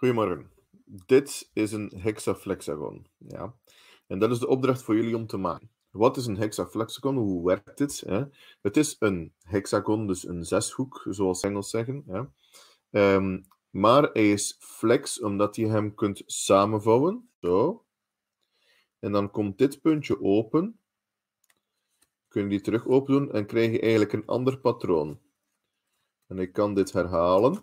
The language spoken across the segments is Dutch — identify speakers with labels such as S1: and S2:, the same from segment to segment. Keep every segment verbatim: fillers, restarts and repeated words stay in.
S1: Goedemorgen. Dit is een hexaflexagon. Ja? En dat is de opdracht voor jullie om te maken. Wat is een hexaflexagon? Hoe werkt het? Hè? Het is een hexagon, dus een zeshoek, zoals Engels zeggen. Ja? Um, maar hij is flex, omdat je hem kunt samenvouwen. Zo. En dan komt dit puntje open. Kun je die terug open doen en krijg je eigenlijk een ander patroon. En ik kan dit herhalen.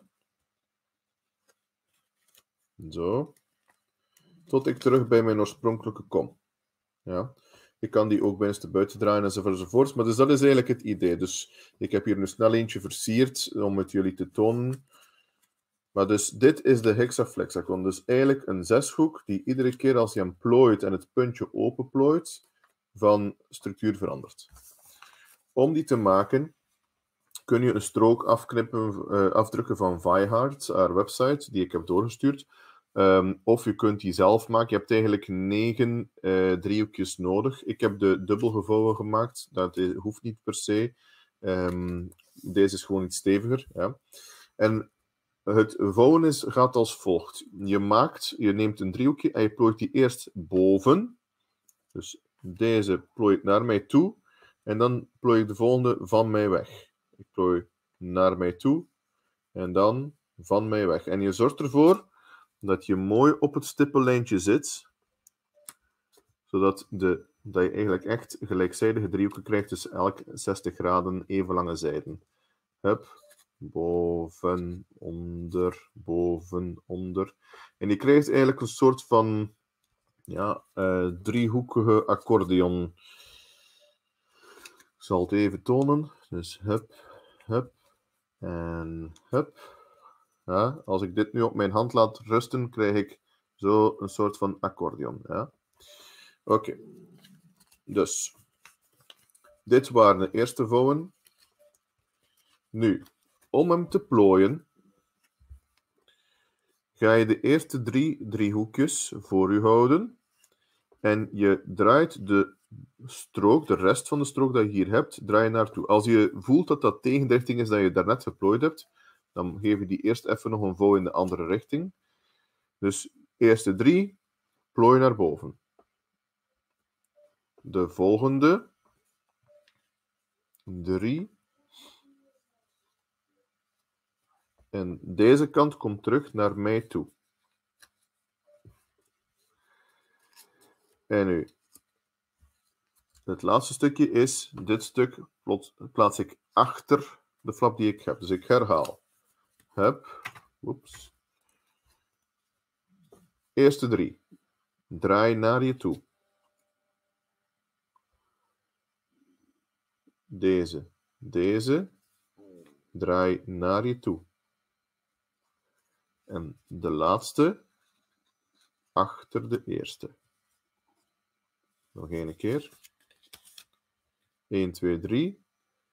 S1: Zo. Tot ik terug bij mijn oorspronkelijke kom. Ja. Ik kan die ook binnenste buiten draaien enzovoort enzovoort. Maar dus dat is eigenlijk het idee. Dus ik heb hier nu snel eentje versierd om het jullie te tonen. Maar dus dit is de hexaflexagon. Dus eigenlijk een zeshoek die iedere keer als je hem plooit en het puntje openplooit, van structuur verandert. Om die te maken kun je een strook afknippen, uh, afdrukken van Vihard, haar website, die ik heb doorgestuurd. Um, of je kunt die zelf maken. Je hebt eigenlijk negen uh, driehoekjes nodig. Ik heb de dubbelgevouwen gemaakt. Dat hoeft niet per se. Um, deze is gewoon iets steviger. Ja. En het vouwen is, gaat als volgt. Je maakt, je neemt een driehoekje en je plooit die eerst boven. Dus deze plooi ik naar mij toe. En dan plooi ik de volgende van mij weg. Ik plooi naar mij toe. En dan van mij weg. En je zorgt ervoor dat je mooi op het stippellijntje zit, zodat de, dat je eigenlijk echt gelijkzijdige driehoeken krijgt, dus elk zestig graden even lange zijden. Hup, boven, onder, boven, onder. En je krijgt eigenlijk een soort van ja, uh, driehoekige accordeon. Ik zal het even tonen. Dus hup, hup en hup. Ja, als ik dit nu op mijn hand laat rusten, krijg ik zo een soort van accordeon. Ja. Oké. Okay. Dus, dit waren de eerste vouwen. Nu, om hem te plooien, ga je de eerste drie driehoekjes voor je houden. En je draait de strook, de rest van de strook dat je hier hebt, draai je naartoe. Als je voelt dat dat tegen de richting is dat je daarnet geplooid hebt, dan geef je die eerst even nog een vouw in de andere richting. Dus eerste drie, plooi naar boven. De volgende drie. En deze kant komt terug naar mij toe. En nu, het laatste stukje is, dit stuk plaats ik achter de flap die ik heb. Dus ik herhaal. Hup, oeps. Eerste drie. Draai naar je toe. Deze, deze. Draai naar je toe. En de laatste achter de eerste. Nog één keer. één, twee, drie.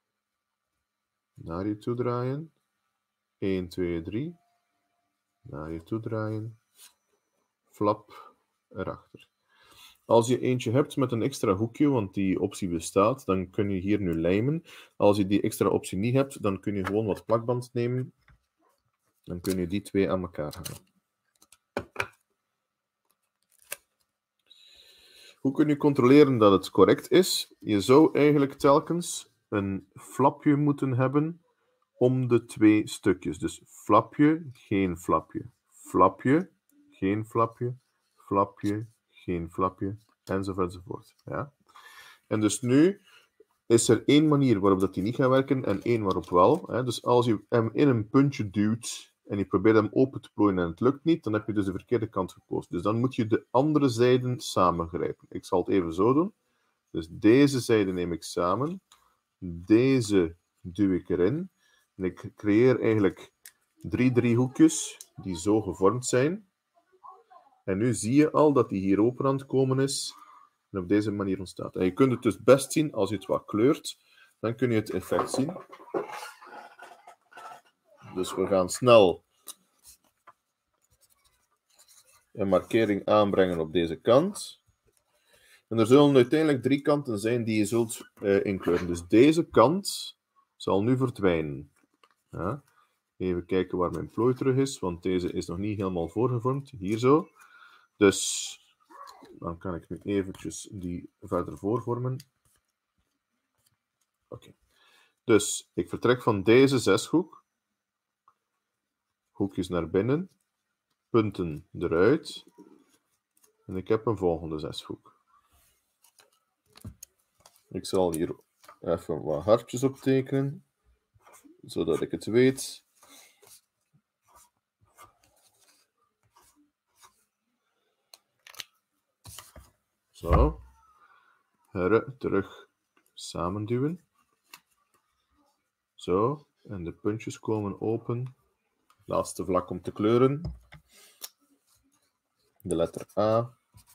S1: Naar je toe draaien. één, twee, drie. Naar je toe draaien. Flap erachter. Als je eentje hebt met een extra hoekje, want die optie bestaat, dan kun je hier nu lijmen. Als je die extra optie niet hebt, dan kun je gewoon wat plakband nemen. Dan kun je die twee aan elkaar halen. Hoe kun je controleren dat het correct is? Je zou eigenlijk telkens een flapje moeten hebben om de twee stukjes. Dus flapje, geen flapje. Flapje, geen flapje. Flapje, geen flapje. Enzovoort enzovoort. Ja? En dus nu is er één manier waarop dat die niet gaat werken en één waarop wel. Hè? Dus als je hem in een puntje duwt en je probeert hem open te plooien en het lukt niet, dan heb je dus de verkeerde kant gekozen. Dus dan moet je de andere zijden samengrijpen. Ik zal het even zo doen. Dus deze zijde neem ik samen. Deze duw ik erin. En ik creëer eigenlijk drie driehoekjes die zo gevormd zijn. En nu zie je al dat die hier open aan het komen is. En op deze manier ontstaat. En je kunt het dus best zien als je het wat kleurt. Dan kun je het effect zien. Dus we gaan snel een markering aanbrengen op deze kant. En er zullen uiteindelijk drie kanten zijn die je zult uh, inkleuren. Dus deze kant zal nu verdwijnen. Ja. Even kijken waar mijn plooi terug is, want deze is nog niet helemaal voorgevormd. Hier zo. Dus dan kan ik nu eventjes die verder voorvormen. Oké. Okay. Dus ik vertrek van deze zeshoek. Hoekjes naar binnen. Punten eruit. En ik heb een volgende zeshoek. Ik zal hier even wat hartjes optekenen, zodat ik het weet. Zo. Herre, terug samenduwen. Zo. En de puntjes komen open. Laatste vlak om te kleuren. De letter A.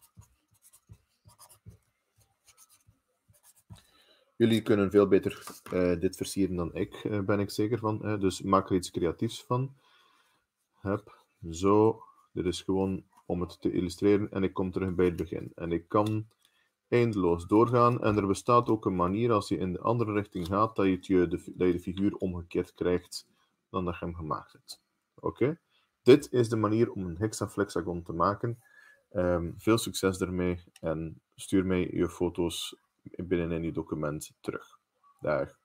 S1: Jullie kunnen veel beter uh, dit versieren dan ik, uh, ben ik zeker van. Uh, dus maak er iets creatiefs van. Hup, zo. Dit is gewoon om het te illustreren. En ik kom terug bij het begin. En ik kan eindeloos doorgaan. En er bestaat ook een manier, als je in de andere richting gaat, dat je, het je, de, dat je de figuur omgekeerd krijgt dan dat je hem gemaakt hebt. Oké? Okay? Dit is de manier om een hexaflexagon te maken. Um, veel succes ermee. En stuur mij je foto's binnenin je document terug. Dag.